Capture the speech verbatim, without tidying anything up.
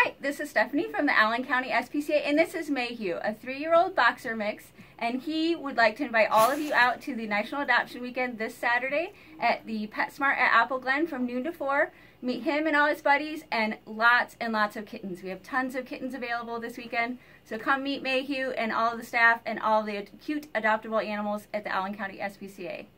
Hi, this is Stephanie from the Allen County S P C A, and this is Mayhew, a three-year-old boxer mix, and he would like to invite all of you out to the National Adoption Weekend this Saturday at the PetSmart at Apple Glen from noon to four. Meet him and all his buddies and lots and lots of kittens. We have tons of kittens available this weekend, so come meet Mayhew and all of the staff and all of the cute adoptable animals at the Allen County S P C A.